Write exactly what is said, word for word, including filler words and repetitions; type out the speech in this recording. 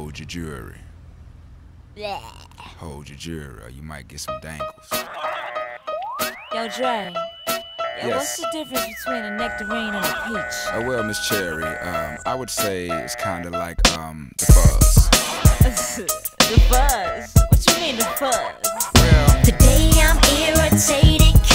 Hold your jewelry. Bleh. Hold your jewelry or you might get some dangles. Yo, Dre. Yo, Yes. what's the difference between a nectarine and a peach? Oh, well, Miss Cherry, um, I would say it's kind of like um, the fuzz. The fuzz? What you mean the fuzz? Well, Today I'm irritated.